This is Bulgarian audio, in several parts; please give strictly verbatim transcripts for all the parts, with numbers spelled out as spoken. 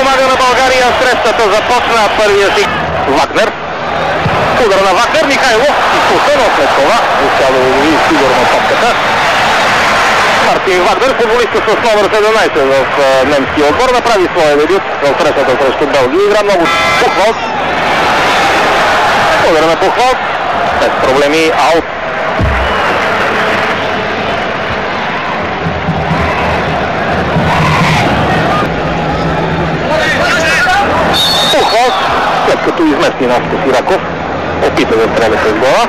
помага на България. Срещата започна първия си. Вагнер. Удар на Вагнер. Михайлов. Изпуска, но след това успя да лови сигурно топката. Мартин Вагнер, футболиста с номер седемнайсет в немския отбор, направи своя дебют в срещата срещу Белгия. Игра много. Пухвалт. Удар на Пухвалт. Без проблеми. Аут. Пухвалт, след като измести носите си Раков, опита да стреля с глава.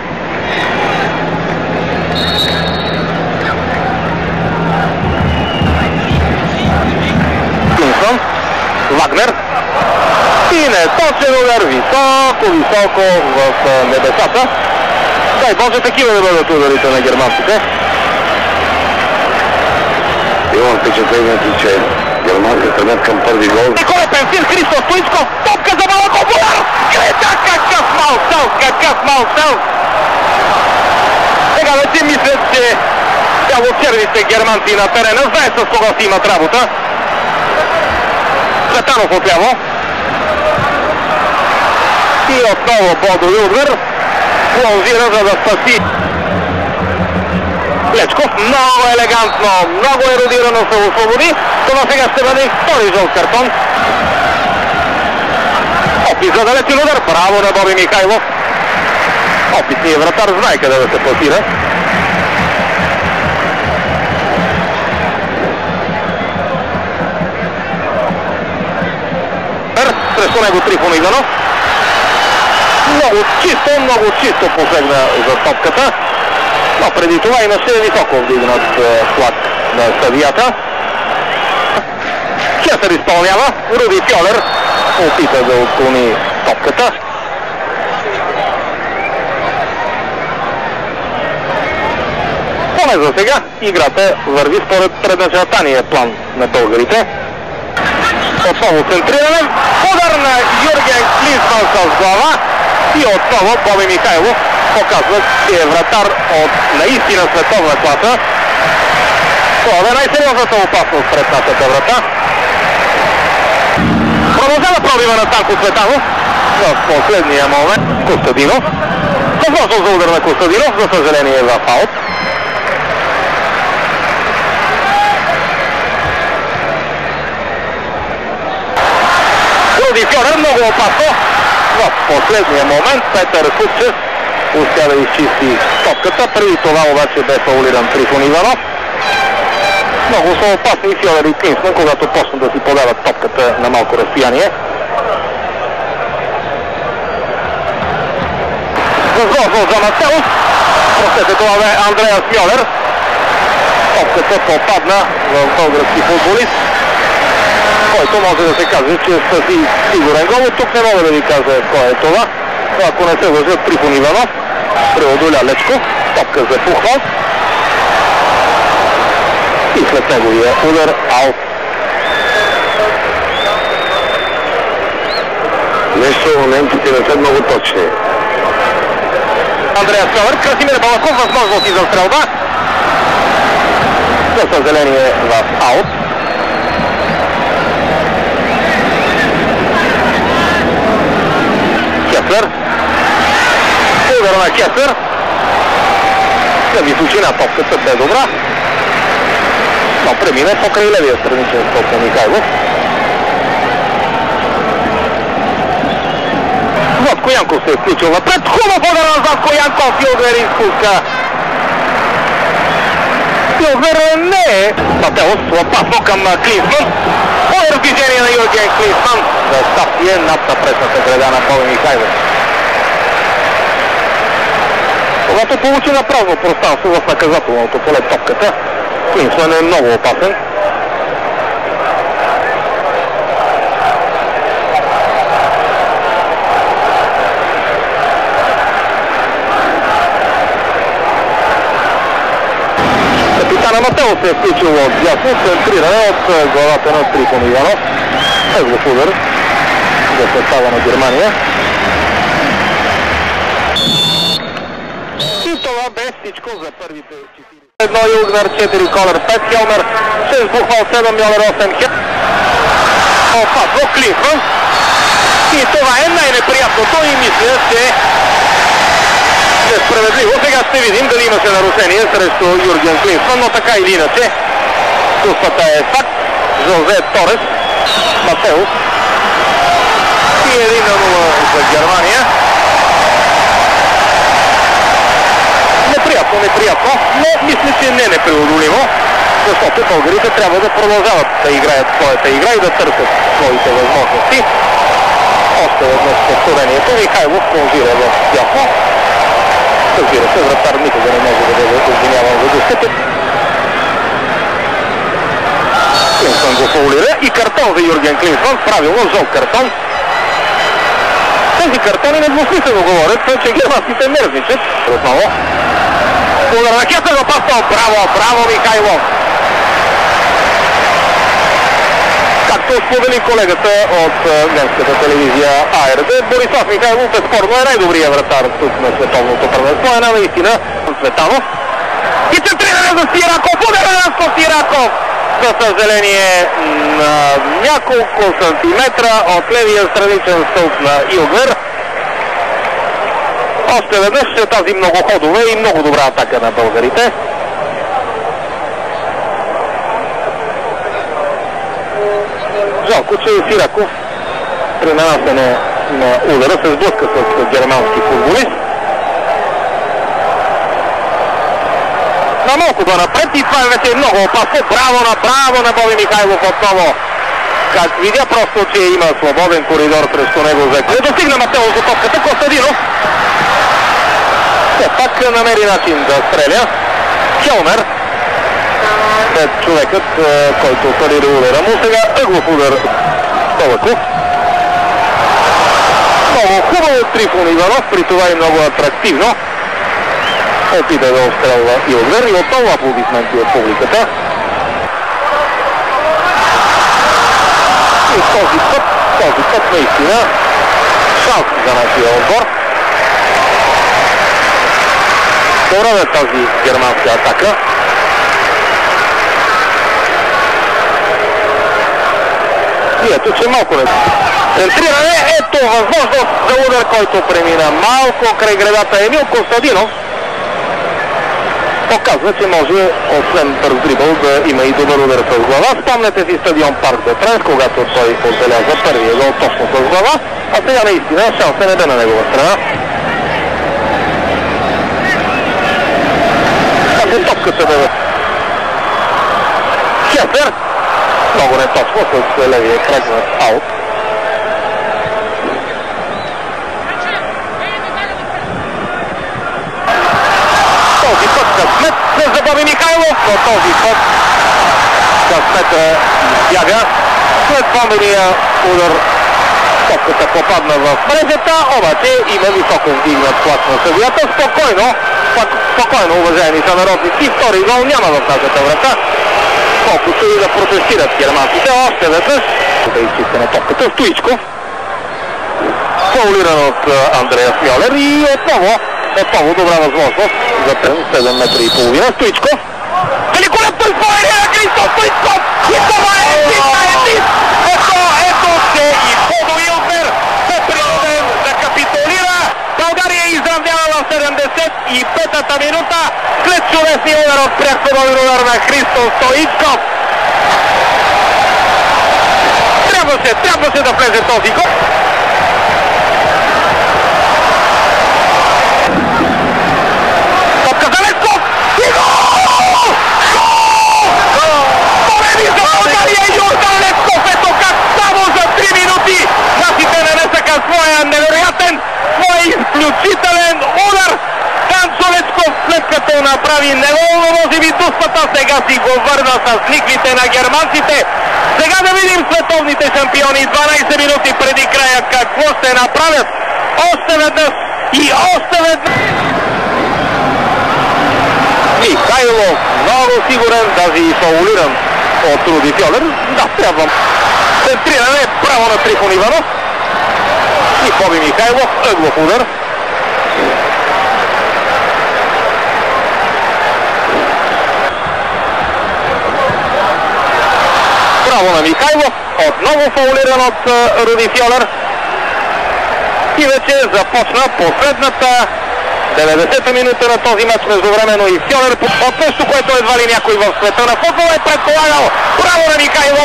Кинсон, Вагнер и неточен удар, високо, високо в небесата. Дай Боже такива да бъдат ударите на германците. Имам впечатлението, че германците тръгнат към първи гол. Никола Пенсин, Христо Стоичков, топка за Малаков, удар! Грета, какъв малцел, какъв малцел! Сега не си мислят, че цялочервите германци на терена знаят с кого си имат работа. Цветанов отляво. И отново Бодо Юдвер плонжира, за да спаси. Лечков много елегантно, много еродирано се освободи. Това сега ще бъде втори жълт картон. Опит за далечен удар. Браво на Боби Михайлов. Опитният вратар знае къде да се пласира. Срещу него Трифон Иванов. Много чисто, много чисто посегна за топката. Но преди това имаше високо вдигнат флаг на съдията. Кесър изпълнява. Руди Фьолер опита да отклони топката. Поне за сега играта върви според предначертания план на българите. Отново центриране. Удар на Юрген Клинсман с глава. И отново Боби Михайлов показва, че е вратар от наистина световна класа. Това е най-сериозната опасност пред нашата врата. Продължава пробива на Танко Цветанов в последния момент. Костадинов. Възможност за удар на Костадинов, за съжаление е в аут. Руди Фьолер много опасно. В последния момент Петър Купчев успя да изчисти топката. Преди това обаче бе фаулиран Трифон Иванов. Много са опасни Фьолер и Клинсман, когато почнат да си подават топката на малко разстояние. Възможност за Матеус. Простете, това бе Андреас Мьолер. Топката попадна в български футболист, който може да се каже, че спаси сигурен гол. Тук не мога да ви кажа кой е това. Но ако не се лъжат, Трифон Иванов преодоля Лечков. Топка за Пухвалт. И след неговия удар аут. Нещо моментите не са много точни. Андреас Мьолер, Красимир Балаков, възможност и за стрелба. За съжаление в аут. Кесър. Удар на Кесър. На височина топката бе добра. Но премина покрай левия страничен скок на Михайлов. Златко Янков се е включил напред. Хубав удар на Златко Янков. Юлвер изпуска. Юлвер не е. Матеус опасно към Клинсман. Удар в движение на Юрген Клинсман. За стартие над напредната града на Боби Михайлов. Когато получи на празно пространство в наказателното поле топката, Клинсман е много опасен. Капитана Матеус се е включил от дясно, центриране от главата на Трифон Иванов. Езлов удар за състава на Германия. И това бе всичко за първите четири. едно Югнер, четири Колер, пет Хелмер, шест Бухвал, седем Мьолер, осем Хелмер. Опасно Клинсман. И това е най-неприятното и мисля, че несправедливо. Сега ще видим дали имаше нарушение срещу Юрген Клинсман, но така или иначе чувствата е факт. Жозе Торес, Матеус и един на нула за Германия. Неприятно, неприятно, но мисля, че не непреодолимо, защото българите трябва да продължават да играят своята игра и да търсят своите възможности. Още веднъж повторението. Михайлов плонжира в дясно. Разбира се, вратар никога не може да бъде обвиняван за десетък. Клинсман го фаулира и картон за Юрген Клинсман. Правилно, жълт картон. Тези картони недвусмислено говорят, че германците нервничат. Отново. Удар на Кесър, опасно. Браво, браво Михайлов. Както сподели колегата от немската телевизия А Р Д, Борислав Михайлов безспорно е най-добрият вратар тук на световното първенство. Една наистина Цветанов. И центриране за Сираков. Удар на Сираков. За съжаление на няколко сантиметра от левия страничен стълб на Илгвер. Още веднъж тази многоходова и много добра атака на българите. Жалко, че Сираков при нанасене на удара се сблъска с германски футболист. На малкото напред и това вече е много опасно. Браво, направо на Боби Михайлов отново. Как видя просто, че има свободен коридор срещу него. Не достигна Матеус за топката. Костадинов все пак намери начин да стреля. Келнер след човекът, който парира удара му. Сега ъглов удар Толаков. Много хубаво Трифон Иванов, при това и много атрактивно. Опита да обстрелва Илгвер и отново аплодисменти от публиката. И този път, този път наистина шанс за нашия отбор. Добра е тази германска атака. И ето, че малко не центриране. Ето възможност за удар, който премина малко край гредата. Емил Костадинов показва, че може освен бърз дрибъл да има и добър удар с глава. Спомнете си стадион Парк де Пренс, когато той отбеляза първия гол точно с глава, а сега наистина шансът не бе на негова страна. Ако топката да... Кесър! Много неточно с левия крак на аут. Този път късмет за Боби Михайлов, но този път късмета избяга. След пламения удар топката попадна в мрежата, обаче има високо вдигнат плач на съдията. Спокойно, спокойно, уважаеми сънародници, втори гол няма в нашата врата. Колкото и да протестират германците, още веднъж да изчисти на топката Стоичков. Фаулиран от Андреас Мьолер и отново Отново добра възможност за седем метра и половина. Стоичков. Великолепно изпълнение на Христо Стоичков! И това е един на един! Ето, ето, че и Бодо Илгвер се принуден да капитулира. България изравнява в седемдесет и петата минута след чудесния удар от пряк свободен удар на Христо Стоичков. Трябваше, трябваше да влезе този гол. Своя невероятен, своя изключителен удар. Ганчо Лечков, след като направи неволно може би дуспата, сега си го върна с ликвите на германците. Сега да видим световните шампиони дванайсет минути преди края какво ще направят. Още веднъж и още веднъж. Михайлов много сигурен, даже и фаулиран от Руди Фьолер. Да, трябва. Центриране право на Трифон Иванов. И Боби Михайлов, ъглов удар. Право на Михайлов. Отново фаулиран от Руди Фьолер. И вече започна последната деветдесета минута на този мач междувременно и Фьолер от нещо, което едва ли някой в света на футбола е предполагал. Браво на Михайлов!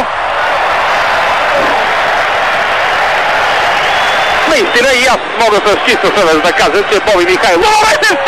Наистина и аз мога с чиста съвест да кажа, че Боби Михайлов